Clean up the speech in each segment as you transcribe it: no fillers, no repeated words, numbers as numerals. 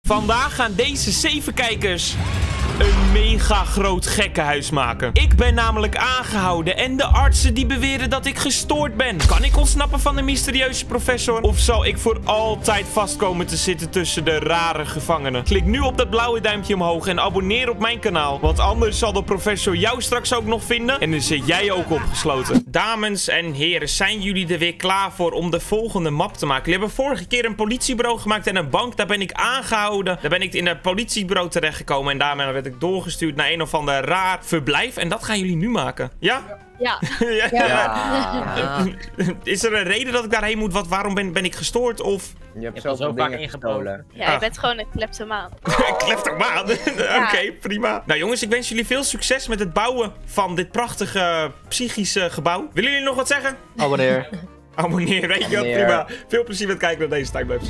Vandaag gaan deze 7 kijkers een mega groot gekkenhuis maken. Ik ben namelijk aangehouden en de artsen die beweren dat ik gestoord ben. Kan ik ontsnappen van de mysterieuze professor? Of zal ik voor altijd vast komen te zitten tussen de rare gevangenen? Klik nu op dat blauwe duimpje omhoog en abonneer op mijn kanaal. Want anders zal de professor jou straks ook nog vinden en dan zit jij ook opgesloten. Dames en heren, zijn jullie er weer klaar voor om de volgende map te maken? Jullie hebben vorige keer een politiebureau gemaakt en een bank. Daar ben ik aangehouden. Daar ben ik in het politiebureau terechtgekomen en daarmee werd ik doorgestuurd naar een of ander raar verblijf. En dat gaan jullie nu maken. Ja? Ja. Ja. Is er een reden dat ik daarheen moet? Waarom ben ik gestoord? Of... Je hebt zo vaak ingestolen. Ja, je bent gewoon een kleptomaan. Kleptomaan? Oké, prima. Nou jongens, ik wens jullie veel succes met het bouwen van dit prachtige psychische gebouw. Willen jullie nog wat zeggen? Abonneer. Abonneer, weet je wat? Prima. Veel plezier met kijken naar deze timelapse.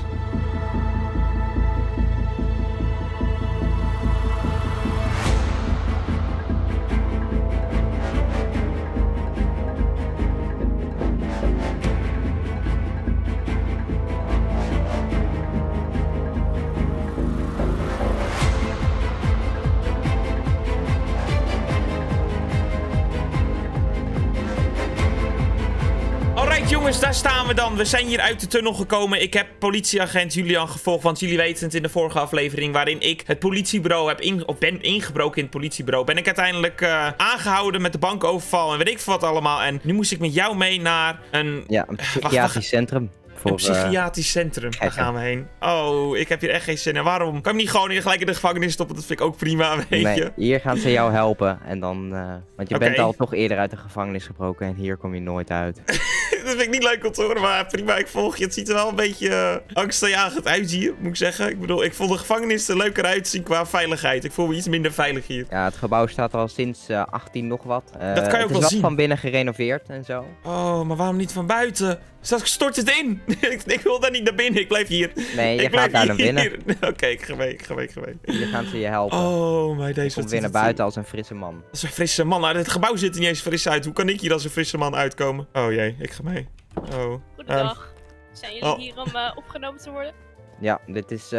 Jongens, daar staan we dan. We zijn hier uit de tunnel gekomen. Ik heb politieagent Julian gevolgd, want jullie weten het in de vorige aflevering waarin ik het politiebureau ben ingebroken in het politiebureau. Ben ik uiteindelijk aangehouden met de bankoverval en weet ik veel wat allemaal. En nu moest ik met jou mee naar een... Ja, een psychiatrisch centrum. Een psychiatrisch centrum. Daar gaan we heen. Oh, ik heb hier echt geen zin in. Waarom? Kan ik niet gewoon gelijk in de gevangenis stoppen? Dat vind ik ook prima, weet je. Nee, hier gaan ze jou helpen. En dan... want je bent al toch eerder uit de gevangenis gebroken en hier kom je nooit uit. Dat vind ik niet leuk om te horen, maar prima, ik volg je. Het ziet er wel een beetje angstaanjagend uit hier, moet ik zeggen. Ik bedoel, ik vond de gevangenis er leuker uitzien qua veiligheid. Ik voel me iets minder veilig hier. Ja, het gebouw staat al sinds 18 nog wat. Dat kan je ook wel zien. Het is wat van binnen gerenoveerd en zo. Oh, maar waarom niet van buiten? Stort het in. Ik wil daar niet naar binnen, ik blijf hier. Nee, je gaat daar naar binnen. Oké, ik ga mee. Hier gaan ze je helpen. Oh, maar deze... Je komt weer naar buiten als een frisse man. Als een frisse man? Nou, het gebouw ziet er niet eens fris uit. Hoe kan ik hier als een frisse man uitkomen? Oh jee, ik ga mee. Oh. Goedendag. Zijn jullie hier om opgenomen te worden? Ja, dit is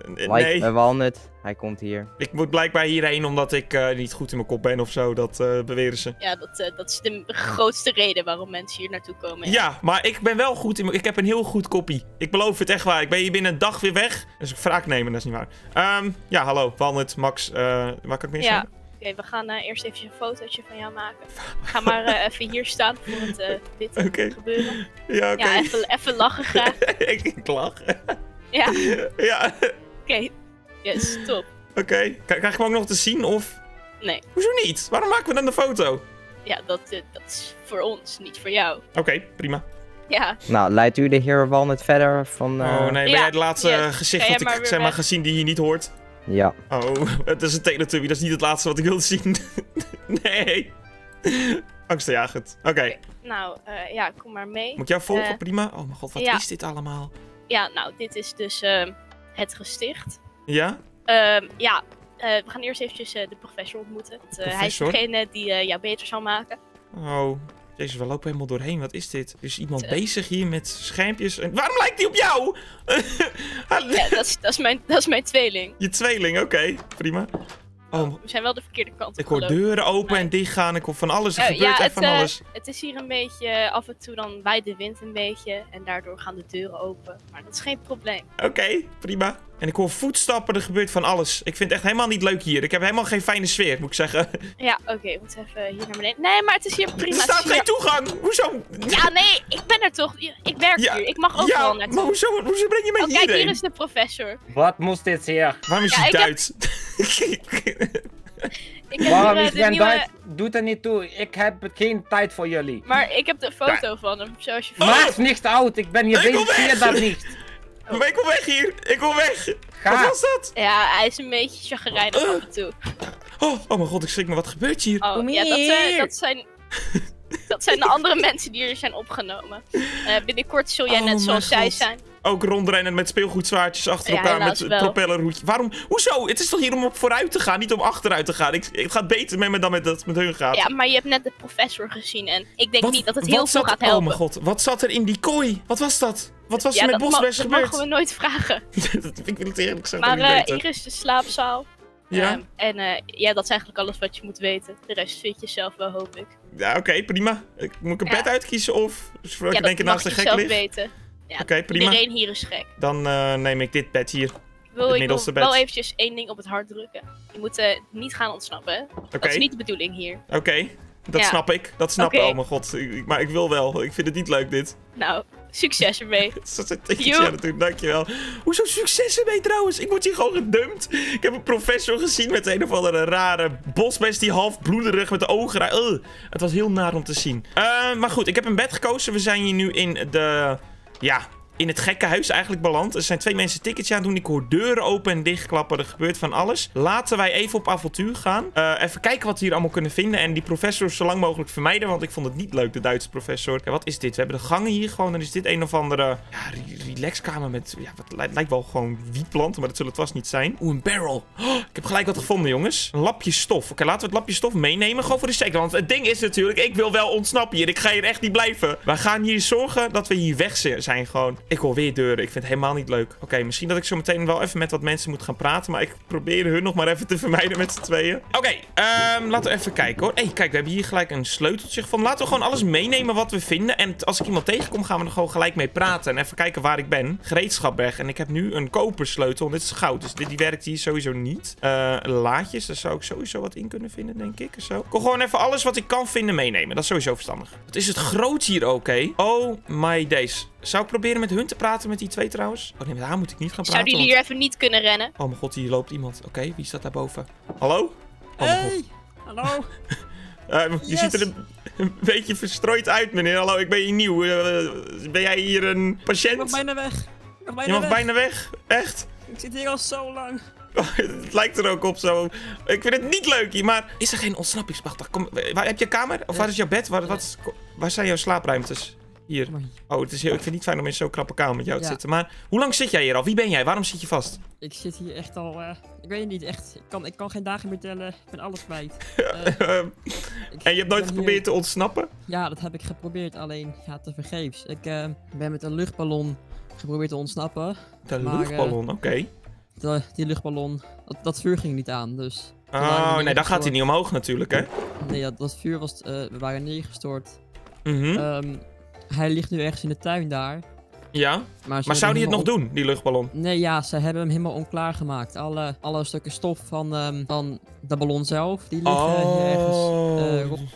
nee. Walnut. Hij komt hier. Ik moet blijkbaar hierheen omdat ik niet goed in mijn kop ben of zo. Dat beweren ze. Ja, dat is de grootste reden waarom mensen hier naartoe komen. Ja, maar ik ben wel goed in ik heb een heel goed koppie. Ik beloof het echt waar. Ik ben hier binnen een dag weer weg. Dus ik wraak nemen, dat is niet waar. Ja, hallo. Walnut, Max. Waar kan ik meer zeggen? Oké, we gaan eerst even een fotootje van jou maken. Ga maar even hier staan voor dit gebeuren. Ja, oké. Ja, even lachen graag. Ik lach. Ja. Ja. Oké. Yes, top. Oké. Krijg ik hem ook nog te zien of? Nee. Hoezo niet? Waarom maken we dan de foto? Ja, dat is voor ons, niet voor jou. Oké, prima. Ja. Nou, leidt u de heer Walnut verder van... Oh nee, ben jij het laatste gezicht dat ik zeg maar gezien die je niet hoort? Ja. Oh, het is een Teletubby. Dat is niet het laatste wat ik wilde zien. Nee. Angstaanjagend. Oké. Nou, ja, kom maar mee. Moet ik jou volgen? Prima. Oh mijn god, wat is dit allemaal? Ja, nou, dit is dus het gesticht. Ja? Ja, we gaan eerst eventjes de professor ontmoeten. Hij is degene die jou beter zal maken. Oh, jezus, we lopen helemaal doorheen. Wat is dit? Er is iemand bezig hier met schermpjes. En waarom lijkt hij op jou? Ja, dat is mijn tweeling. Je tweeling, oké. Prima. Oh, we zijn wel de verkeerde kant op. Ik hoor deuren open en dicht gaan. Ik hoor van alles. Er gebeurt ja, echt van alles. Het is hier een beetje af en toe dan waait de wind een beetje. En daardoor gaan de deuren open. Maar dat is geen probleem. Oké, prima. En ik hoor voetstappen. Er gebeurt van alles. Ik vind het echt helemaal niet leuk hier. Ik heb helemaal geen fijne sfeer, moet ik zeggen. Ja, oké. We moeten even hier naar beneden. Nee, maar het is hier prima. Er staat geen toegang. Hoezo? Ja, nee. Ik ben er toch. Ik werk hier. Ik mag ook wel naartoe. Maar hoezo breng je mij hierheen? Kijk, hier is de professor. Wat moest dit hier? Waarom is hij Duits? Waarom is hij Duits? Doet er niet toe. Ik heb geen tijd voor jullie. Maar ik heb de foto van hem, zoals je Maakt niks uit. Ik ben hier bezig. Zie je dat niet? Maar ik wil weg hier. Ik wil weg. Ga. Wat was dat? Ja, hij is een beetje chagrijnig af en toe. Oh mijn god, ik schrik me. Wat gebeurt hier? Oh, ja, dat zijn de andere mensen die hier zijn opgenomen. Binnenkort zul jij net zoals zij zijn. Ook rondrennen met speelgoedzwaardjes achter elkaar met propellerhoedje. Waarom? Hoezo? Het is toch hier om op vooruit te gaan, niet om achteruit te gaan. Het gaat beter met me dan met hun gaat. Ja, maar je hebt net de professor gezien en ik denk niet dat het heel veel gaat helpen. Oh mijn god, wat zat er in die kooi? Wat was dat? Wat was er met Bosbes gebeurd? Dat mogen we nooit vragen. Ik wil het eerlijk zeggen. Maar hier is de slaapzaal. Ja? Ja, dat is eigenlijk alles wat je moet weten. De rest vind je zelf wel, hoop ik. Ja, oké, prima. Moet ik een bed uitkiezen of... Zodat ik denk naast de gek zelf ligt? weten. Ja, Oké, prima. Iedereen hier is gek. Dan neem ik dit bed hier. Ik wil bed. wel eventjes één ding op het hart drukken. Je moet niet gaan ontsnappen, hè? Dat is niet de bedoeling hier. Oké, dat snap ik. Dat snap ik. Oh mijn god. Maar ik wil wel. Ik vind het niet leuk, dit. Nou, succes ermee. Ja, dankjewel. Hoezo succes ermee trouwens? Ik word hier gewoon gedumpt. Ik heb een professor gezien met een of andere rare bosbes die half bloederig met de ogen. Het was heel naar om te zien. Maar goed, ik heb een bed gekozen. We zijn hier nu in de... Ja... in het gekkenhuis eigenlijk beland. Er zijn 2 mensen ticketje aan het doen. Ik hoor deuren open en dichtklappen. Er gebeurt van alles. Laten wij even op avontuur gaan. Even kijken wat we hier allemaal kunnen vinden. En die professor zo lang mogelijk vermijden. Want ik vond het niet leuk, de Duitse professor. Ja, wat is dit? We hebben de gangen hier gewoon. En is dit een of andere... Ja, relaxkamer met... Ja, wat lijkt wel gewoon wietplanten. Maar dat zullen het vast niet zijn. Oeh, een barrel. Oh, ik heb gelijk wat gevonden, jongens. Een lapje stof. Oké, laten we het lapje stof meenemen. Gewoon voor de zekerheid. Want het ding is natuurlijk... Ik wil wel ontsnappen hier. Ik ga hier echt niet blijven. We gaan hier zorgen dat we hier weg zijn gewoon. Ik hoor weer deuren. Ik vind het helemaal niet leuk. Oké, misschien dat ik zo meteen wel even met wat mensen moet gaan praten. Maar ik probeer hun nog maar even te vermijden met z'n tweeën. Oké, laten we even kijken hoor. Hey, kijk, we hebben hier gelijk een sleuteltje gevonden. Laten we gewoon alles meenemen wat we vinden. En als ik iemand tegenkom, gaan we er gewoon gelijk mee praten. En even kijken waar ik ben. Gereedschapberg. En ik heb nu een kopersleutel. En dit is goud. Dus die werkt hier sowieso niet. Laadjes. Daar zou ik sowieso wat in kunnen vinden, denk ik. Zo. Ik wil gewoon even alles wat ik kan vinden meenemen. Dat is sowieso verstandig. Wat is het groot hier ook, hè? Oh my days. Zou ik proberen met hun te praten, met die 2 trouwens? Oh nee, met haar moet ik niet gaan praten. Zouden jullie hier even niet kunnen rennen? Oh mijn god, hier loopt iemand. Oké, wie staat daarboven? Hallo? Oh hey! Hallo? Je ziet er een beetje verstrooid uit, meneer. Hallo, ik ben hier nieuw. Ben jij hier een patiënt? Ik mag bijna weg. Je mag bijna weg? Echt? Ik zit hier al zo lang. Het lijkt er ook op zo. Ik vind het niet leuk hier, maar... Is er geen ontsnappingsmacht? Kom, heb je een kamer? Of waar is jouw bed? Waar zijn jouw slaapruimtes? Hier. Oh, ik vind het niet fijn om in zo'n krappe kamer met jou te zitten. Maar hoe lang zit jij hier al? Wie ben jij? Waarom zit je vast? Ik zit hier echt al... ik weet het niet, echt. Ik kan geen dagen meer tellen. Ik ben alles kwijt. En je hebt nooit geprobeerd te ontsnappen? Ja, dat heb ik geprobeerd. Alleen, ja, tevergeefs. Ik ben met een luchtballon geprobeerd te ontsnappen. Luchtballon, oké. Die luchtballon, dat vuur ging niet aan, dus... Oh, nee, dan gaat hij niet omhoog natuurlijk, hè? Nee, dat vuur was... we waren neergestort. Mhm. Hij ligt nu ergens in de tuin daar. Ja? Maar zou hij het nog doen, die luchtballon? Nee, ja, ze hebben hem helemaal onklaar gemaakt. Alle stukken stof van de ballon zelf, die liggen hier ergens rond.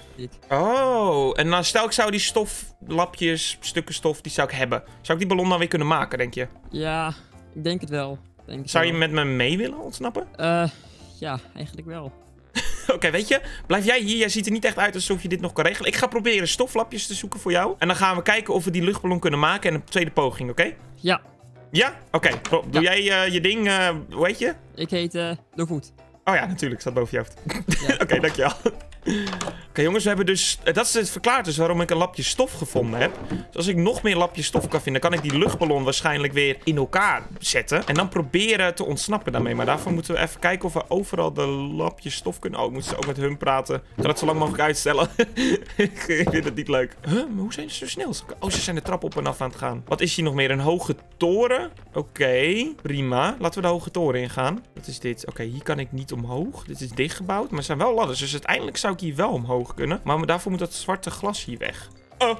Oh, en dan stel ik zou die stoflapjes, stukken stof, die zou ik hebben. Zou ik die ballon dan weer kunnen maken, denk je? Ja, ik denk het wel. Zou je met me mee willen ontsnappen? Ja, eigenlijk wel. Oké, weet je, blijf jij hier. Jij ziet er niet echt uit alsof je dit nog kan regelen. Ik ga proberen stoflapjes te zoeken voor jou. En dan gaan we kijken of we die luchtballon kunnen maken. En een tweede poging, oké? Ja. Ja? Oké. Doe jij je ding, hoe heet je? Ik heet De Voet. Oh ja, natuurlijk. Staat boven je hoofd. Ja. Oké, dankjewel. Oké, jongens, we hebben dus... Dat is het verklaart dus waarom ik een lapje stof gevonden heb. Dus als ik nog meer lapjes stof kan vinden, kan ik die luchtballon waarschijnlijk weer in elkaar zetten. En dan proberen te ontsnappen daarmee. Maar daarvoor moeten we even kijken of we overal de lapjes stof kunnen... Oh, ik moet ook met hun praten. Ik ga dat zo lang mogelijk uitstellen. Ik vind het niet leuk. Huh? Maar hoe zijn ze zo snel? Oh, ze zijn de trap op en af aan het gaan. Wat is hier nog meer? Een hoge toren? Oké, prima. Laten we de hoge toren ingaan. Wat is dit? Oké, hier kan ik niet omhoog. Dit is dichtgebouwd, maar er zijn wel ladders. Dus uiteindelijk zou ik hier wel omhoog kunnen. Maar daarvoor moet dat zwarte glas hier weg. Oh.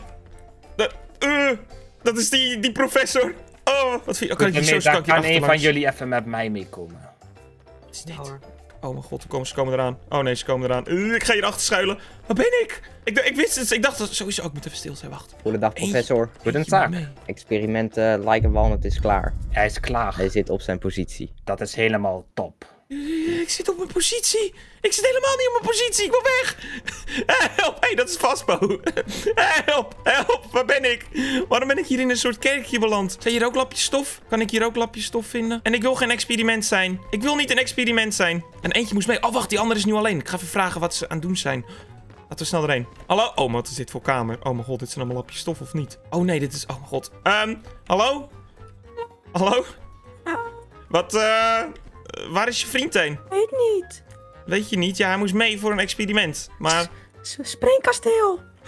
Dat is die professor. Oh, wat vind je? Kan ik hier zo stak kan een van jullie even met mij meekomen? Wat is dit? Oh mijn god, ze komen eraan. Oh nee, ze komen eraan. Ik ga hier achter schuilen. Waar ben ik? Ik wist het. Ik dacht dat sowieso. Ik moet even stil zijn. Wacht. Goedendag, professor. Goedendag. Experiment Like a Walnut is klaar. Hij is klaar. Hij zit op zijn positie. Dat is helemaal top. Ik zit op mijn positie. Ik zit helemaal niet op mijn positie. Ik wil weg. Help. Hé, dat is Vaspo. Help. Help. Waar ben ik? Waarom ben ik hier in een soort kerkje beland? Zijn hier ook lapjes stof? Kan ik hier ook lapjes stof vinden? En ik wil geen experiment zijn. Ik wil niet een experiment zijn. En eentje moest mee. Oh, wacht. Die andere is nu alleen. Ik ga even vragen wat ze aan het doen zijn. Laten we snel erheen. Hallo? Oh, wat is dit voor kamer? Oh mijn god, dit zijn allemaal lapjes stof of niet? Oh nee, dit is... Oh mijn god. Hallo? Hallo? Wat, waar is je vriend heen? Weet niet. Weet je niet? Ja, hij moest mee voor een experiment. Maar... Springkasteel.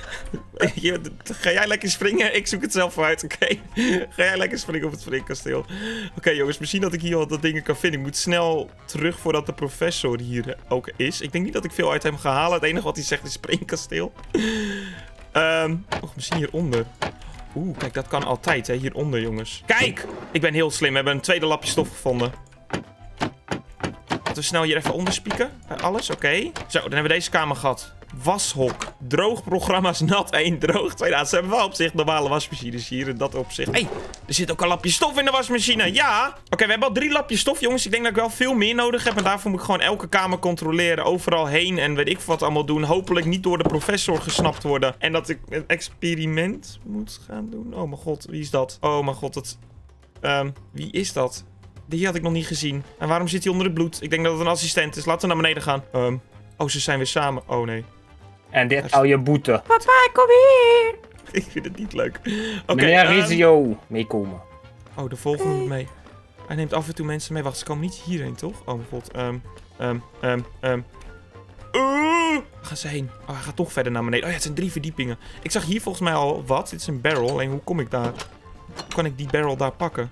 Ga jij lekker springen? Ik zoek het zelf uit, oké? Ga jij lekker springen op het springkasteel? Oké, jongens, misschien dat ik hier al dat dingen kan vinden. Ik moet snel terug voordat de professor hier ook is. Ik denk niet dat ik veel uit hem ga halen. Het enige wat hij zegt is springkasteel. Misschien hieronder. Oeh, kijk, dat kan altijd, hè? Hieronder, jongens. Kijk! Ik ben heel slim. We hebben een tweede lapje stof gevonden. Laten we snel hier even onderspieken. Bij alles, oké. Zo, dan hebben we deze kamer gehad. Washok. Droog programma's nat 1, droog 2. Nou, ze hebben wel op zich normale wasmachines hier in dat opzicht. Hé, er zit ook een lapje stof in de wasmachine. Ja! Oké, we hebben al 3 lapjes stof, jongens. Ik denk dat ik wel veel meer nodig heb. En daarvoor moet ik gewoon elke kamer controleren. Overal heen en weet ik wat allemaal doen. Hopelijk niet door de professor gesnapt worden. En dat ik een experiment moet gaan doen. Oh mijn god, wie is dat? Oh mijn god, dat... wie is dat? Die had ik nog niet gezien. En waarom zit hij onder het bloed? Ik denk dat het een assistent is. Laten we naar beneden gaan. Oh, ze zijn weer samen. Oh, nee. En dit hou je boete. Papa, kom hier! Ik vind het niet leuk. Oké. Meneer Rizio, meekomen. Oh, de volgende moet mee. Hij neemt af en toe mensen mee. Wacht, ze komen niet hierheen, toch? Oh, mijn god. Waar gaan ze heen? Oh, hij gaat toch verder naar beneden. Oh ja, het zijn 3 verdiepingen. Ik zag hier volgens mij al wat. Dit is een barrel. Alleen, hoe kom ik daar? Hoe kan ik die barrel daar pakken?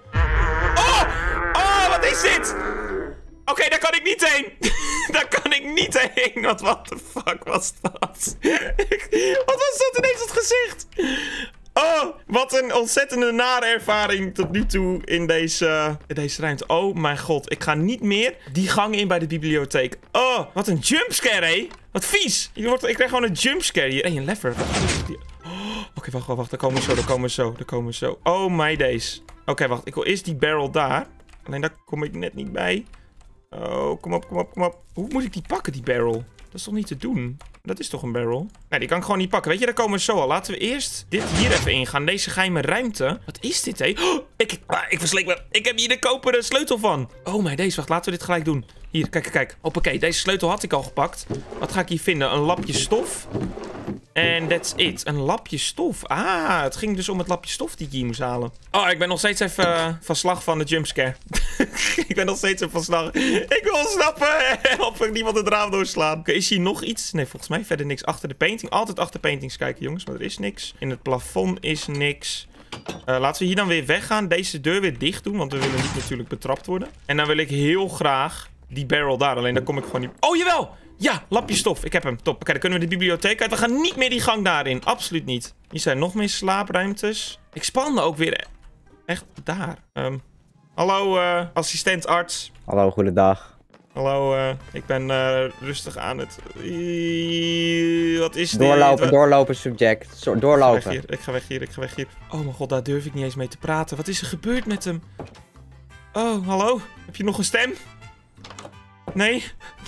Oh, wat is dit? Oké, daar kan ik niet heen. Daar kan ik niet heen. Wat de fuck was dat? Wat was dat ineens het gezicht? Oh, wat een ontzettende nare ervaring tot nu toe in deze ruimte. Oh mijn god, ik ga niet meer die gang in bij de bibliotheek. Oh, wat een jumpscare, hé. Wat vies. Ik krijg gewoon een jumpscare hier. Hé, een lever. Oké, wacht. Daar komen we zo. Oh my days. Oké, wacht. Ik wil eerst die barrel daar. Alleen daar kom ik net niet bij. Oh, kom op. Hoe moet ik die pakken, die barrel? Dat is toch niet te doen? Dat is toch een barrel? Nee, die kan ik gewoon niet pakken. Weet je, daar komen we zo al. Laten we eerst dit hier even ingaan. Deze geheime ruimte. Wat is dit, hé? Oh, ik verslik me. Ik heb hier de koperen sleutel van. Oh, maar deze. Wacht, laten we dit gelijk doen. Hier, kijk. Hoppakee, deze sleutel had ik al gepakt. Wat ga ik hier vinden? Een lapje stof. En that's it. Een lapje stof. Ah, het ging dus om het lapje stof die ik hier moest halen. Oh, ik ben nog steeds even van slag van de jumpscare. Ik ben nog steeds even van slag. Ik wil ontsnappen. Help ik niemand het raam doorslaan. Oké, is hier nog iets? Nee, volgens mij verder niks. Achter de painting. Altijd achter paintings kijken, jongens. Maar er is niks. In het plafond is niks. Laten we hier dan weer weggaan. Deze deur weer dicht doen. Want we willen niet natuurlijk betrapt worden. En dan wil ik heel graag die barrel daar. Alleen daar kom ik gewoon niet... Oh, jawel! Ja, lapje stof. Ik heb hem. Top. Oké, dan kunnen we de bibliotheek uit. We gaan niet meer die gang daarin. Absoluut niet. Hier zijn nog meer slaapruimtes. Ik spande ook weer echt daar. Hallo, assistent-arts. Hallo, goedendag. Hallo, ik ben rustig aan het... Wat is dit? Doorlopen, subject. Doorlopen. Ik ga weg hier. Oh mijn god, daar durf ik niet eens mee te praten. Wat is er gebeurd met hem? Oh, hallo? Heb je nog een stem? Nee.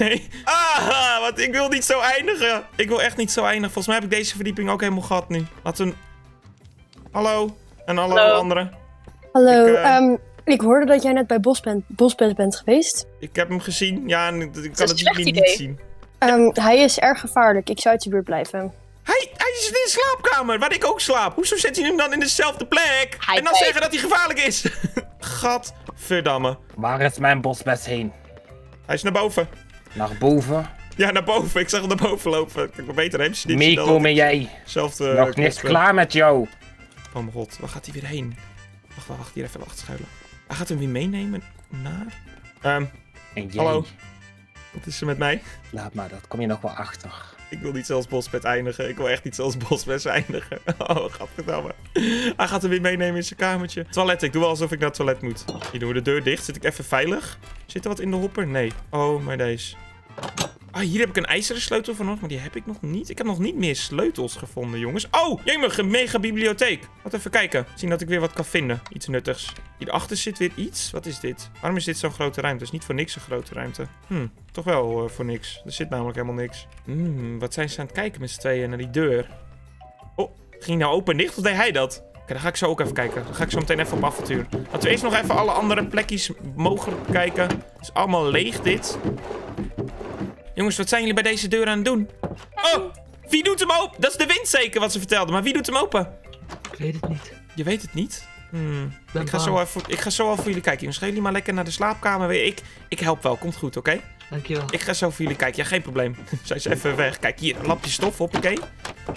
Ah, want ik wil niet zo eindigen. Ik wil echt niet zo eindigen. Volgens mij heb ik deze verdieping ook helemaal gehad nu. Laten we... Hallo. En hallo anderen. Hallo, ik hoorde dat jij net bij Bospet bent geweest. Ik heb hem gezien. Ja, ik kan het niet zien. Hij is erg gevaarlijk. Ik zou uit je buurt blijven. Hij is in de slaapkamer, waar ik ook slaap. Hoezo zet hij hem dan in dezelfde plek? En dan zeggen dat hij gevaarlijk is. Gadverdamme. Waar is mijn bosbes heen? Hij is naar boven. Naar boven? Ja, naar boven. Ik zag hem naar boven lopen. Ik ben beter hem. Meekomen jij. Nog niks klaar met jou. Oh mijn god, waar gaat hij weer heen? Wacht, hier even wacht schuilen. Hij gaat hem weer meenemen naar... hallo. Wat is er met mij? Laat maar, dat kom je nog wel achter. Ik wil niet zoals Bospet eindigen. Ik wil echt niet zoals Bospet eindigen. Oh, gadverdamme. Hij gaat hem weer meenemen in zijn kamertje. Toilet, ik doe wel alsof ik naar het toilet moet. Hier doen we de deur dicht. Zit ik even veilig? Zit er wat in de hopper? Nee. Oh, maar deze. Ah, hier heb ik een ijzeren sleutel van nog, maar die heb ik nog niet. Ik heb nog niet meer sleutels gevonden, jongens. Oh, jemig, een mega bibliotheek. Laten even kijken. Zien dat ik weer wat kan vinden. Iets nuttigs. Hierachter zit weer iets. Wat is dit? Waarom is dit zo'n grote ruimte? Het is niet voor niks een grote ruimte. Toch wel voor niks. Er zit namelijk helemaal niks. Wat zijn ze aan het kijken met z'n tweeën naar die deur? Oh, ging die nou open en dicht of deed hij dat? Oké, dan ga ik zo ook even kijken. Dan ga ik zo meteen even op avontuur. Laten we eerst nog even alle andere plekjes mogelijk bekijken. Het is allemaal leeg, dit. Jongens, wat zijn jullie bij deze deur aan het doen? Oh, wie doet hem open? Dat is de wind zeker wat ze vertelde, maar wie doet hem open? Ik weet het niet. Je weet het niet? Ik ga zo al voor jullie kijken. Jongens, gaan jullie maar lekker naar de slaapkamer. Ik help wel, komt goed, oké? Dankjewel. Ik ga zo voor jullie kijken. Ja, geen probleem. Zijn ze even weg. Kijk, hier, een lapje stof, hoppakee.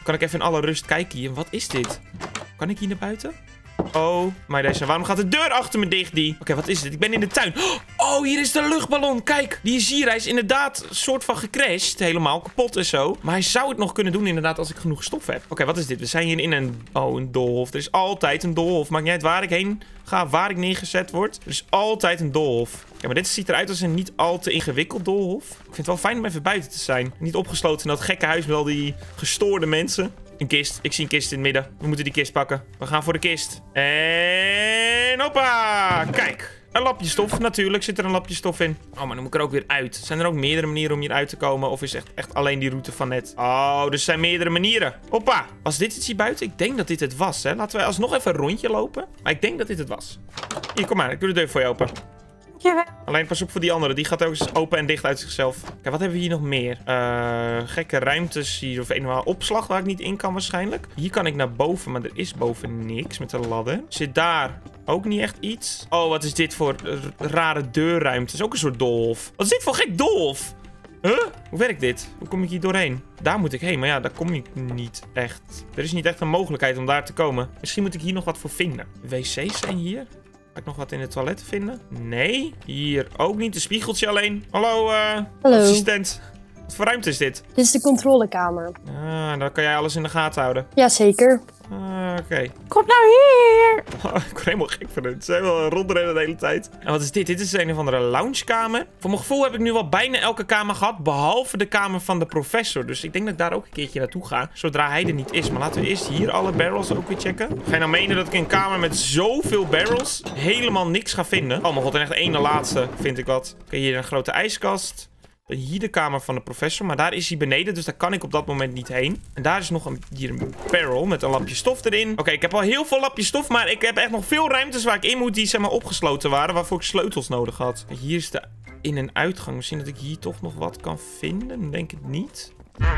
kan ik even in alle rust kijken hier. Wat is dit? Kan ik hier naar buiten? Oh, maar deze. Waarom gaat de deur achter me dicht, die? Oké, wat is dit? Ik ben in de tuin. Oh, hier is de luchtballon. Kijk, die is hier. Hij is inderdaad een soort van gecrashed. Helemaal kapot en zo. Maar hij zou het nog kunnen doen inderdaad als ik genoeg stof heb. Oké, wat is dit? We zijn hier in een doolhof. Er is altijd een doolhof. Maakt niet uit waar ik heen ga, waar ik neergezet word. Er is altijd een doolhof. Ja, maar dit ziet eruit als een niet al te ingewikkeld doolhof. Ik vind het wel fijn om even buiten te zijn. Niet opgesloten in dat gekke huis met al die gestoorde mensen. Een kist. Ik zie een kist in het midden. We moeten die kist pakken. We gaan voor de kist. En hoppa! Kijk. Een lapje stof. Natuurlijk zit er een lapje stof in. Oh, maar dan moet ik er ook weer uit. Zijn er ook meerdere manieren om hier uit te komen? Of is het echt alleen die route van net? Oh, dus er zijn meerdere manieren. Hoppa. Was dit het hier buiten? Ik denk dat dit het was, hè. Laten we alsnog even een rondje lopen. Maar ik denk dat dit het was. Hier, kom maar. Ik doe de deur voor je open. Ja. Alleen pas op voor die andere. Die gaat ook eens open en dicht uit zichzelf. Kijk, wat hebben we hier nog meer? Gekke ruimtes hier. Of eenmaal opslag waar ik niet in kan waarschijnlijk. Hier kan ik naar boven, maar er is boven niks met de ladder. Zit daar ook niet echt iets? Oh, wat is dit voor rare deurruimte? Het is ook een soort doolhof. Wat is dit voor gek doolhof? Huh? Hoe werkt dit? Hoe kom ik hier doorheen? Daar moet ik heen, maar ja, daar kom ik niet echt. Er is niet echt een mogelijkheid om daar te komen. Misschien moet ik hier nog wat voor vinden. WC's zijn hier. Ga ik nog wat in het toilet vinden? Nee. Hier ook niet. Een spiegeltje alleen. Hallo, Hallo. assistent. Wat voor ruimte is dit? Dit is de controlekamer. Ah, dan kan jij alles in de gaten houden. Jazeker. Oké. Kom nou hier! Oh, ik word helemaal gek van het. Ze zijn wel rondrennen de hele tijd. En wat is dit? Dit is een of andere loungekamer. Voor mijn gevoel heb ik nu wel bijna elke kamer gehad. Behalve de kamer van de professor. Dus ik denk dat ik daar ook een keertje naartoe ga. Zodra hij er niet is. Maar laten we eerst hier alle barrels ook weer checken. Ga je nou menen dat ik in een kamer met zoveel barrels helemaal niks ga vinden? Oh mijn god, en echt één de laatste vind ik wat. Oké, hier een grote ijskast. Hier de kamer van de professor, maar daar is hij beneden, dus daar kan ik op dat moment niet heen. En daar is nog hier een barrel met een lapje stof erin. Oké, ik heb al heel veel lapjes stof, maar ik heb echt nog veel ruimtes waar ik in moet die zeg maar opgesloten waren, waarvoor ik sleutels nodig had. Hier is de in- en uitgang. Misschien dat ik hier toch nog wat kan vinden, denk ik niet.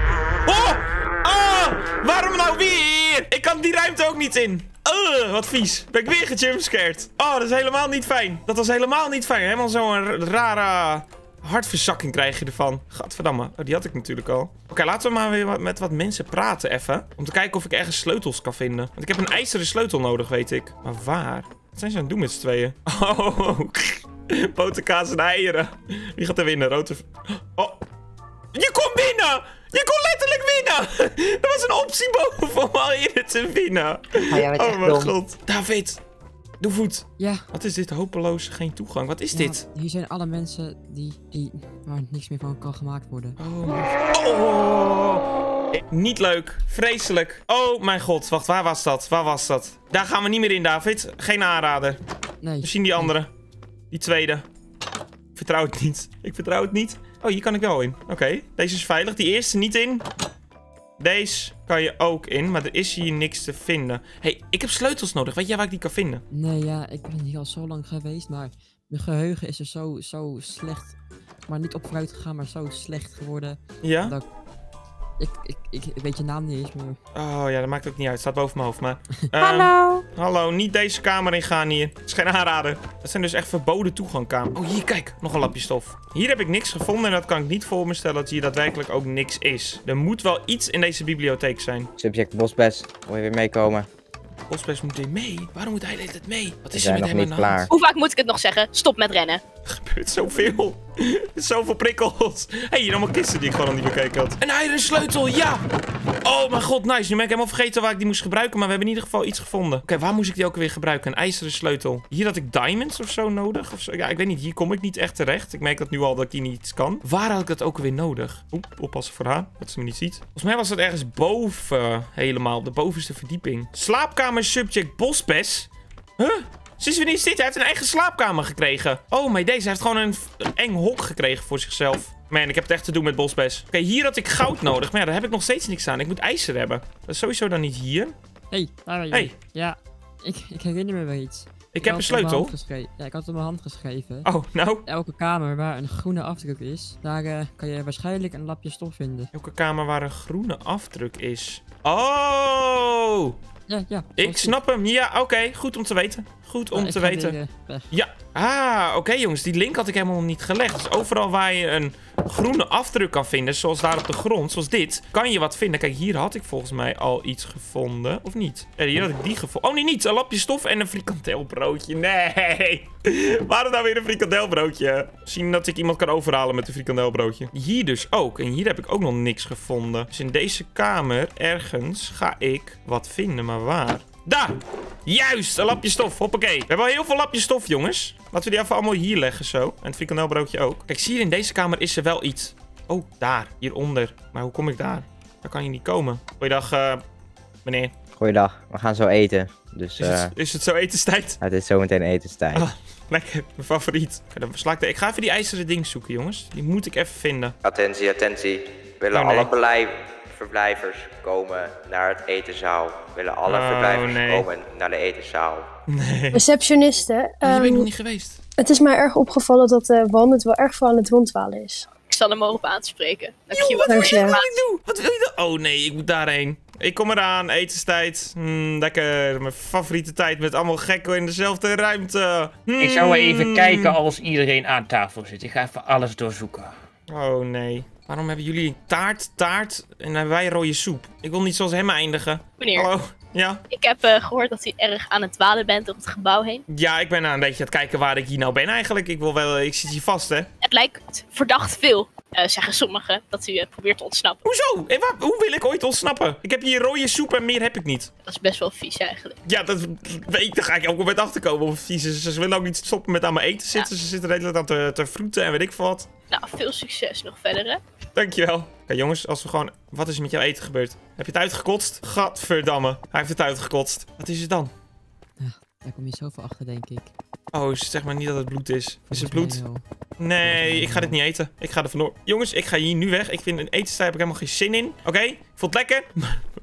Oh! Oh! Waarom nou weer? Ik kan die ruimte ook niet in. Wat vies. Ben ik weer gejumpscared. Oh, dat is helemaal niet fijn. Dat was helemaal niet fijn. Helemaal zo'n rare hartverzakking krijg je ervan. Gadverdamme. Oh, die had ik natuurlijk al. Oké, laten we maar weer met wat mensen praten even. Om te kijken of ik ergens sleutels kan vinden. Want ik heb een ijzeren sleutel nodig, weet ik. Maar waar? Wat zijn ze aan het doen met z'n tweeën? Oh, boterkaas en eieren. Wie gaat er winnen? Rote... Oh. Je kon winnen! Je kon letterlijk winnen! Er was een optie boven om al eerder te winnen. Oh mijn god. David. Doe voet. Ja. Wat is dit? Hopeloos, geen toegang. Wat is dit? Hier zijn alle mensen waar niks meer van kan gemaakt worden. Oh. Niet leuk. Vreselijk. Oh mijn god. Wacht, waar was dat? Waar was dat? Daar gaan we niet meer in, David. Geen aanrader. Nee. Misschien die andere. Die tweede. Ik vertrouw het niet. Ik vertrouw het niet. Oh, hier kan ik wel in. Oké. Deze is veilig. Die eerste niet in. Deze kan je ook in, maar er is hier niks te vinden. Hey, ik heb sleutels nodig. Weet jij waar ik die kan vinden? Nee, ja, ik ben hier al zo lang geweest, maar mijn geheugen is er zo slecht. Maar niet op vooruit gegaan, maar zo slecht geworden. Ja? Dat ik weet je naam niet eens meer. Oh ja, dat maakt ook niet uit. Het staat boven mijn hoofd, maar... Hallo! Hallo, niet deze kamer ingaan hier. Het is geen aanrader. Dat zijn dus echt verboden toegangkamers. Oh, hier, kijk. Nog een lapje stof. Hier heb ik niks gevonden en dat kan ik niet voor me stellen dat hier daadwerkelijk ook niks is. Er moet wel iets in deze bibliotheek zijn. Subject Bosbes, wil je weer meekomen? Bosbes moet weer mee. Waarom moet hij de hele tijd mee? Wat is We er zijn met nog hem niet aan de hand? klaar. Hoe vaak moet ik het nog zeggen? Stop met rennen. Er gebeurt zoveel. Zoveel prikkels. Hé, hier allemaal kisten die ik gewoon nog niet bekeken had. Een eieren sleutel, ja! Oh mijn god, nice. Nu ben ik helemaal vergeten waar ik die moest gebruiken. Maar we hebben in ieder geval iets gevonden. Oké, waar moest ik die ook weer gebruiken? Een ijzeren sleutel. Hier had ik diamonds of zo nodig. Of zo. Ja, ik weet niet. Hier kom ik niet echt terecht. Ik merk dat nu al dat ik hier niets kan. Waar had ik dat ook weer nodig? Oep, oppassen voor haar. Dat ze me niet ziet. Volgens mij was dat ergens boven. Helemaal. Op de bovenste verdieping. Slaapkamer subject Bosbes. Huh? Sinds wanneer is dit? Hij heeft een eigen slaapkamer gekregen. Oh, maar deze heeft gewoon een eng hok gekregen voor zichzelf. Man, ik heb het echt te doen met Bosbes. Oké, hier had ik goud nodig. Maar ja, daar heb ik nog steeds niks aan. Ik moet ijzer hebben. Dat is sowieso dan niet hier. Hey, daar ben je. Hey. Ja, ik herinner me wel iets. Ik heb een sleutel. Ja, ik had het op mijn hand geschreven. Oh, nou. Elke kamer waar een groene afdruk is, daar kan je waarschijnlijk een lapje stof vinden. Elke kamer waar een groene afdruk is. Oh! Ja. Ik snap hem. Ja, oké. Goed om te weten. Goed om te weten. Weg. Ja. Ah, oké jongens. Die link had ik helemaal niet gelegd. Dus overal waar je een groene afdruk kan vinden, zoals daar op de grond, zoals dit, kan je wat vinden. Kijk, hier had ik volgens mij al iets gevonden, of niet? Ja, hier had ik die gevonden. Oh, nee, niet. Een lapje stof en een frikandelbroodje. Nee. Waarom nou weer een frikandelbroodje? Misschien dat ik iemand kan overhalen met een frikandelbroodje. Hier dus ook. En hier heb ik ook nog niks gevonden. Dus in deze kamer, ergens, ga ik wat vinden, maar waar? Daar! Juist, een lapje stof. Hoppakee. We hebben al heel veel lapjes stof, jongens. Laten we die even allemaal hier leggen, zo. En het frikandelbroodje ook. Kijk, zie je, in deze kamer is er wel iets. Oh, daar. Hieronder. Maar hoe kom ik daar? Daar kan je niet komen. Goeiedag, meneer. Goeiedag, we gaan zo eten. Dus, is het zo etenstijd? Het is zo meteen etenstijd. Ah, lekker, mijn favoriet. Ik ga even die ijzeren ding zoeken, jongens. Die moet ik even vinden. Attentie, attentie. Willen alle verblijvers komen naar het etenzaal? Willen alle verblijvers komen naar de etenzaal? Nee. Receptioniste. Je bent nog niet geweest. Het is mij erg opgevallen dat Wandert wel erg veel aan het rondwalen is. Ik zal hem op aanspreken. Dank je Dank wel. Wat wil je dan? Oh nee, ik moet daarheen. Ik kom eraan, etenstijd. Lekker, mijn favoriete tijd met allemaal gekken in dezelfde ruimte. Ik zou wel even kijken als iedereen aan tafel zit. Ik ga even alles doorzoeken. Oh nee. Waarom hebben jullie taart en hebben wij rode soep? Ik wil niet zoals hem eindigen. Meneer. Hallo? Ja? Ik heb gehoord dat u erg aan het dwalen bent door het gebouw heen. Ja, ik ben een beetje aan het kijken waar ik hier nou ben eigenlijk. Ik zit hier vast, hè. Het lijkt verdacht veel, zeggen sommigen, dat u probeert te ontsnappen. Hoezo? Hoe wil ik ooit ontsnappen? Ik heb hier rode soep en meer heb ik niet. Dat is best wel vies eigenlijk. Ja, daar ga ik elke moment achterkomen of het vies is. Ze willen ook niet stoppen met aan mijn eten zitten. Ja. Ze zitten de hele tijd aan te vroeten en weet ik veel wat. Nou, veel succes nog verder, hè. Dankjewel. Kijk jongens, als we gewoon... Wat is er met jouw eten gebeurd? Heb je het uitgekotst? Gadverdamme. Hij heeft het uitgekotst. Wat is het dan? Ja, daar kom je zoveel achter, denk ik. Oh, zeg maar niet dat het bloed is. Is het bloed? Nee, ik ga dit niet eten. Ik ga er vandoor. Jongens, ik ga hier nu weg. Ik vind een etenstijd heb ik helemaal geen zin in. Oké? Ik vond het lekker.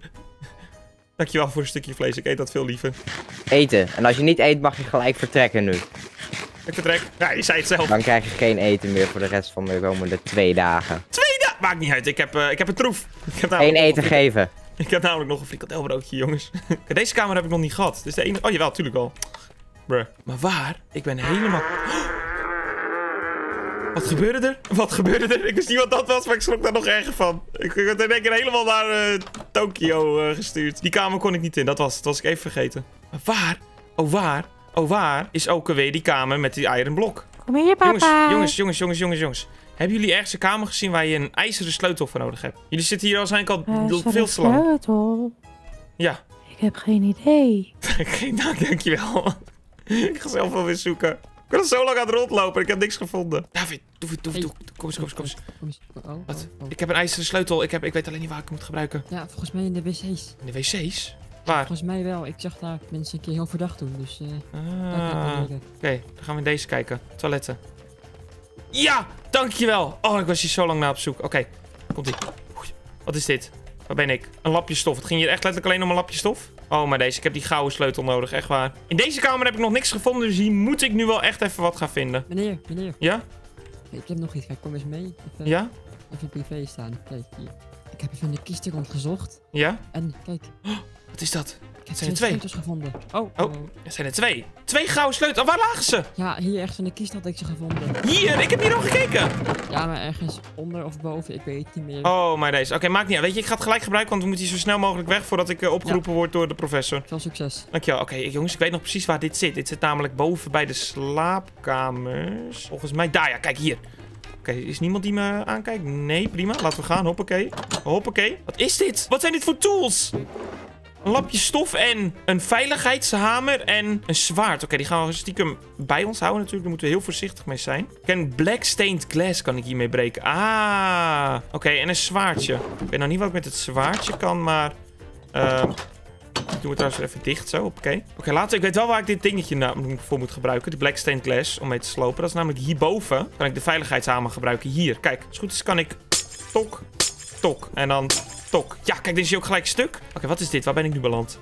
Dankjewel voor een stukje vlees. Ik eet dat veel liever. Eten. En als je niet eet, mag je gelijk vertrekken nu. Ik vertrek. Ja, je zei het zelf. Dan krijg je geen eten meer voor de rest van de komende 2 dagen. 2 dagen? Maakt niet uit. Ik heb een troef. Geen eten geven. Ik heb namelijk nog een frikandelbroodje, jongens. Deze kamer heb ik nog niet gehad. Dit is de enige... Oh, jawel, tuurlijk wel. Bruh. Maar waar? Ik ben helemaal... Wat gebeurde er? Wat gebeurde er? Ik wist niet wat dat was, maar ik schrok daar nog erger van. Ik werd in één keer helemaal naar Tokio gestuurd. Die kamer kon ik niet in. Dat was ik even vergeten. Maar waar? Oh, waar? Oh, waar is ook alweer die kamer met die iron blok? Kom hier, papa. Jongens. Hebben jullie ergens een kamer gezien waar je een ijzeren sleutel voor nodig hebt? Jullie zitten hier waarschijnlijk al veel te lang. Sleutel? Ja. Ik heb geen idee. Dankjewel. Ik ga zelf wel weer zoeken. Ik ben al zo lang aan het rondlopen. Ik heb niks gevonden. David, doe. Kom eens. Wat? Ik heb een ijzeren sleutel. Ik weet alleen niet waar ik moet gebruiken. Ja, volgens mij in de wc's. In de wc's? Waar? Volgens mij wel. Ik zag daar mensen een keer heel verdacht doen. Dus Oké, dan gaan we in deze kijken. Toiletten. Ja, dankjewel. Oh, ik was hier zo lang naar op zoek. Oké, komt-ie. Wat is dit? Waar ben ik? Een lapje stof. Het ging hier echt letterlijk alleen om een lapje stof? Oh, maar deze. Ik heb die gouden sleutel nodig. Echt waar. In deze kamer heb ik nog niks gevonden. Dus hier moet ik nu wel echt even wat gaan vinden. Meneer. Ja? Ik heb nog iets. Kijk, kom eens mee. Even, ja? Even privé staan. Kijk, hier. Ik heb even in de kisten rondgezocht. Ja? En, kijk. Wat is dat? Ik heb zijn er 2 sleutels gevonden. Oh, er zijn er 2. 2 gouden sleutels. Oh, waar lagen ze? Ja, hier ergens in de kist had ik ze gevonden. Hier? Ik heb hier al gekeken. Ja, maar ergens onder of boven. Ik weet het niet meer. Oh, maar deze. Oké, maakt niet uit. Weet je, ik ga het gelijk gebruiken, want we moeten hier zo snel mogelijk weg voordat ik opgeroepen word door de professor. Veel succes. Dankjewel. Oké, jongens, ik weet nog precies waar dit zit. Dit zit namelijk boven bij de slaapkamers. Volgens mij daar, ja. Kijk, hier. Oké, is niemand die me aankijkt? Nee, prima. Laten we gaan. Hoppakee. Wat is dit? Wat zijn dit voor tools? Een lapje stof en een veiligheidshamer en een zwaard. Oké, die gaan we stiekem bij ons houden natuurlijk. Daar moeten we heel voorzichtig mee zijn. En black stained glass kan ik hiermee breken. Ah, oké, en een zwaardje. Ik weet nog niet wat ik met het zwaardje kan, maar... Ik doe het trouwens even dicht zo. Oké, later. Ik weet wel waar ik dit dingetje voor moet gebruiken. De black stained glass, om mee te slopen. Dat is namelijk hierboven. Kan ik de veiligheidshamer gebruiken. Hier, kijk. Als het goed is kan ik... Tok. En dan... Tok. Ja, kijk, dit is hier ook gelijk stuk. Oké, wat is dit? Waar ben ik nu beland?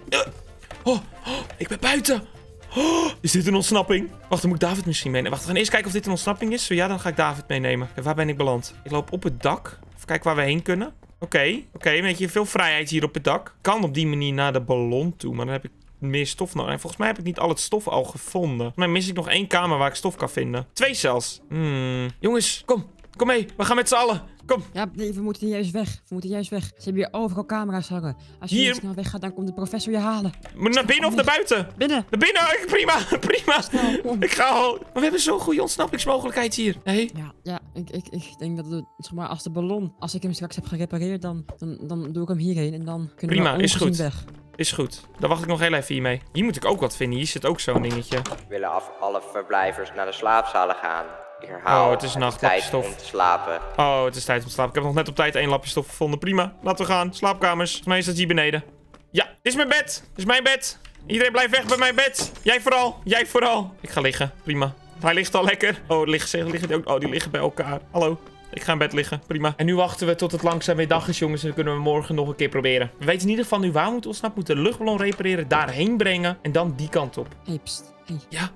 Ik ben buiten. Is dit een ontsnapping? Wacht, dan moet ik David misschien meenemen. Wacht, we gaan eerst kijken of dit een ontsnapping is. Zo ja, dan ga ik David meenemen. Waar ben ik beland? Ik loop op het dak. Even kijken waar we heen kunnen. Oké, een beetje veel vrijheid hier op het dak. Kan op die manier naar de ballon toe, maar dan heb ik meer stof nodig. En volgens mij heb ik niet al het stof al gevonden. Maar mis ik nog 1 kamer waar ik stof kan vinden. 2 zelfs. Jongens, kom. Kom mee, we gaan met z'n allen. Kom. Ja, nee, we moeten juist weg. Ze hebben hier overal camera's hangen. Als je hier niet snel weggaat, dan komt de professor je halen. Moet naar binnen of naar buiten? Binnen. Naar binnen, prima. Snel, Ik ga al. Maar we hebben zo'n goede ontsnappingsmogelijkheid hier. Nee? Ja, ik denk dat zeg maar, als ik hem straks heb gerepareerd, dan doe ik hem hierheen en dan kunnen we ongezien weg. Is goed. Dan wacht ik nog heel even hiermee. Hier moet ik ook wat vinden. Hier zit ook zo'n dingetje. Willen alle verblijvers naar de slaapzalen gaan. Ik herhaal, het is nacht, lapje stof. Om te slapen. Oh, het is tijd om te slapen. Ik heb nog net op tijd 1 lapje stof gevonden. Prima. Laten we gaan. Slaapkamers. Volgens mij is dat hier beneden. Ja, dit is mijn bed. Dit is mijn bed. Iedereen blijft weg bij mijn bed. Jij vooral. Ik ga liggen. Prima. Hij ligt al lekker. Oh, die liggen bij elkaar. Hallo. Ik ga in bed liggen. Prima. En nu wachten we tot het langzaam weer dag is, jongens. En dan kunnen we morgen nog een keer proberen. We weten in ieder geval nu waar we moeten ontsnappen. We moeten de luchtballon repareren, daarheen brengen. En dan die kant op. Hey, pst. Hey. Ja?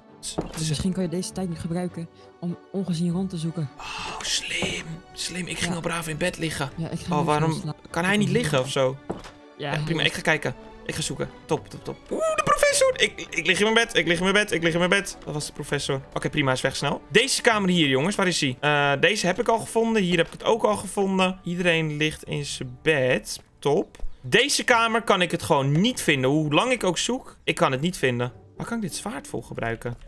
Dus misschien kan je deze tijd nu gebruiken om ongezien rond te zoeken. Oh, slim. Ik ging al braaf in bed liggen. Ja, ik ga waarom? Kan hij niet liggen of zo? Ja, prima. Ik ga kijken. Ik ga zoeken. Top. Oeh, de professor. Ik lig in mijn bed. Dat was de professor. Oké, prima. Hij is weg snel. Deze kamer hier, jongens. Waar is hij? Deze heb ik al gevonden. Hier heb ik het ook al gevonden. Iedereen ligt in zijn bed. Top. Deze kamer kan ik het gewoon niet vinden. Hoe lang ik ook zoek, ik kan het niet vinden. Waar kan ik dit zwaard voor gebruiken?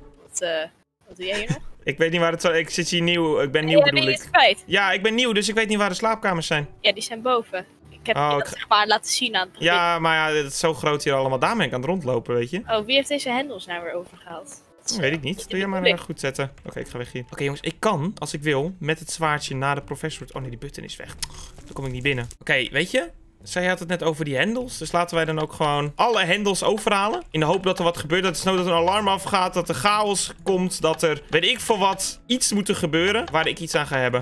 Wat doe jij hier nog? Ik weet niet waar het... Ik zit hier nieuw. Ik ben nieuw, bedoel ik. Ben je het kwijt? Ja, ik ben nieuw, dus ik weet niet waar de slaapkamers zijn. Ja, die zijn boven. Ik heb je dat zeg maar laten zien aan het begin. Ja, maar ja, het is zo groot hier allemaal. Daar ben ik aan het rondlopen, weet je. Oh, wie heeft deze hendels nou weer overgehaald? Weet ik niet. Doe jij maar goed zetten. Oké, ik ga weg hier. Oké, jongens, ik kan, als ik wil, met het zwaardje naar de professor... Oh nee, die button is weg. Dan kom ik niet binnen. Oké, weet je... Zij had het net over die hendels. Dus laten wij dan ook gewoon alle hendels overhalen. In de hoop dat er wat gebeurt. Dat er een alarm afgaat. Dat er chaos komt. Dat er, weet ik veel wat, iets moet gebeuren. Waar ik iets aan ga hebben.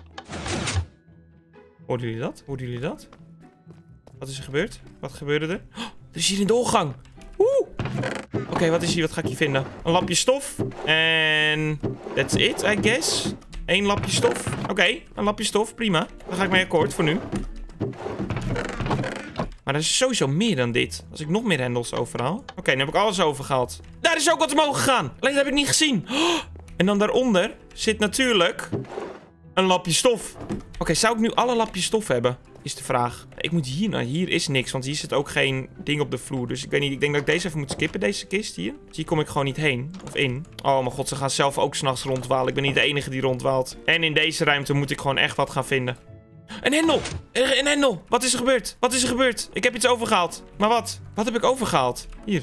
Hoorden jullie dat? Wat is er gebeurd? Wat gebeurde er? Oh, er is hier een doorgang. Oké, wat is hier? Wat ga ik hier vinden? Een lapje stof. En that's it, I guess. 1 lapje stof. Oké, een lapje stof. Prima. Dan ga ik mee akkoord voor nu. Maar er is sowieso meer dan dit. Als ik nog meer hendels overhaal. Oké, nu heb ik alles overgehaald. Daar is ook wat omhoog gegaan. Alleen dat heb ik niet gezien. Oh, en dan daaronder zit natuurlijk een lapje stof. Oké, zou ik nu alle lapjes stof hebben? Is de vraag. Ik moet hier naar. Hier is niks, want hier zit ook geen ding op de vloer. Dus ik weet niet. Ik denk dat ik deze even moet skippen, deze kist hier. Dus hier kom ik gewoon niet heen. Of in. Oh mijn god, ze gaan zelf ook 's nachts rondwalen. Ik ben niet de enige die rondwaalt. En in deze ruimte moet ik gewoon echt wat gaan vinden. Een hendel! Een hendel! Wat is er gebeurd? Ik heb iets overgehaald. Maar wat? Wat heb ik overgehaald? Hier.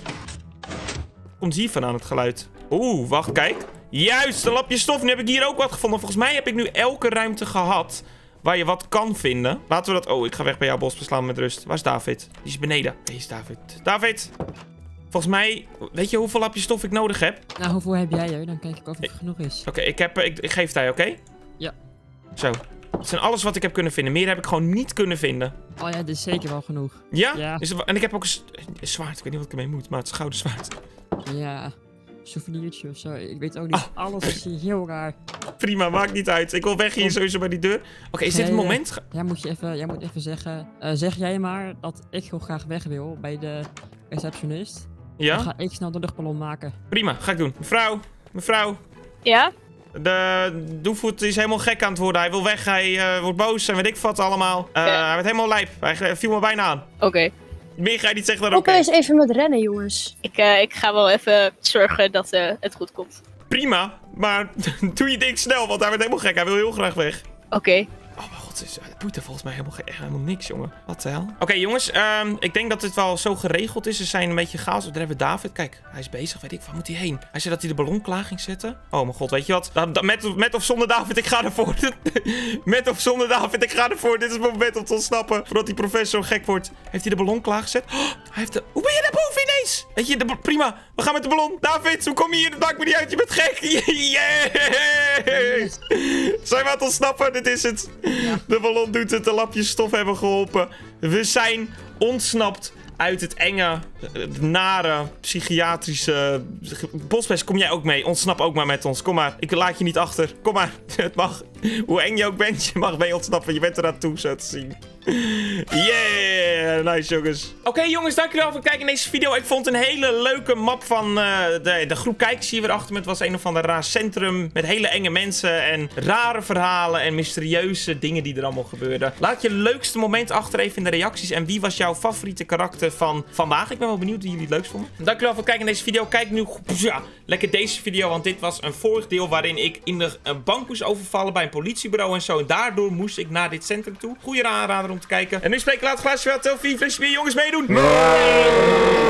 Komt hier vandaan het geluid. Oeh, wacht, kijk. Juist, een lapje stof. Nu heb ik hier ook wat gevonden. Volgens mij heb ik nu elke ruimte gehad waar je wat kan vinden. Laten we dat... Oh, ik ga weg bij jou, Bos. Beslaan met rust. Waar is David? Die is beneden. Hier is David. David! Volgens mij... Weet je hoeveel lapjes stof ik nodig heb? Nou, hoeveel heb jij er? Dan kijk ik of het genoeg is. Oké, ik geef het aan je, oké? Ja. Zo. Dat zijn alles wat ik heb kunnen vinden. Meer heb ik gewoon niet kunnen vinden. Oh ja, dit is zeker wel genoeg. Ja? Ja. En ik heb ook een zwaard. Ik weet niet wat ik ermee moet, maar het is een gouden zwaard. Ja, souvenirtje of zo. Ik weet ook niet. Alles is hier heel raar. Prima, maakt niet uit. Ik wil weg hier sowieso bij die deur. Oké, is dit het moment? Jij moet even zeggen... zeg jij maar dat ik heel graag weg wil bij de receptionist. Ja? Dan ga ik snel de luchtballon maken. Prima, ga ik doen. Mevrouw. Ja? De Doevoet is helemaal gek aan het worden. Hij wil weg, hij wordt boos en weet ik wat allemaal. Hij werd helemaal lijp. Hij viel me bijna aan. Oké. Meer ga je niet zeggen dan oké. Eens even met rennen, jongens. Ik ga wel even zorgen dat het goed komt. Prima, maar doe je ding snel, want hij werd helemaal gek. Hij wil heel graag weg. Oké. Oh mijn god, het boeit er volgens mij helemaal niks, jongen. Wat de hel? Oké, jongens, ik denk dat dit wel zo geregeld is. Ze zijn een beetje chaos. Daar hebben we David. Kijk, hij is bezig. Weet ik, waar moet hij heen? Hij zei dat hij de ballon klaar ging zetten. Oh mijn god, weet je wat? Met of zonder David, ik ga ervoor. Met of zonder David, ik ga ervoor. Dit is het moment om te ontsnappen. Voordat die professor gek wordt. Heeft hij de ballon klaargezet? Oh, hij heeft de... Hoe ben je daar boven ineens? Weet je, prima. We gaan met de ballon. David, hoe kom je hier? Dat maakt me niet uit. Je bent gek. Yes! Zijn we aan het ontsnappen? Dit is het. Ja. De ballon doet het. De lapjes stof hebben geholpen. We zijn ontsnapt uit het enge, nare, psychiatrische... Bospest, kom jij ook mee? Ontsnap ook maar met ons. Kom maar, ik laat je niet achter. Kom maar, het mag. Hoe eng je ook bent, je mag mee ontsnappen. Je bent er naartoe, zo te zien. Yeah, nice jongens. Oké, jongens, dankjewel voor het kijken in deze video. Ik vond een hele leuke map van de groep kijkers hier weer achter me. Het was een of ander raar centrum met hele enge mensen en rare verhalen en mysterieuze dingen die er allemaal gebeurden. Laat je leukste moment achter even in de reacties. En wie was jouw favoriete karakter van vandaag? Ik ben wel benieuwd wie jullie het leukst vonden. Dankjewel voor het kijken in deze video. Kijk nu lekker deze video, want dit was een vorig deel waarin ik in de bank moest overvallen bij een politiebureau en zo. En daardoor moest ik naar dit centrum toe. Goeie aanrader om te kijken. En nu spreek ik later glaasje wel. Tel 4 flesje bier, jongens, meedoen.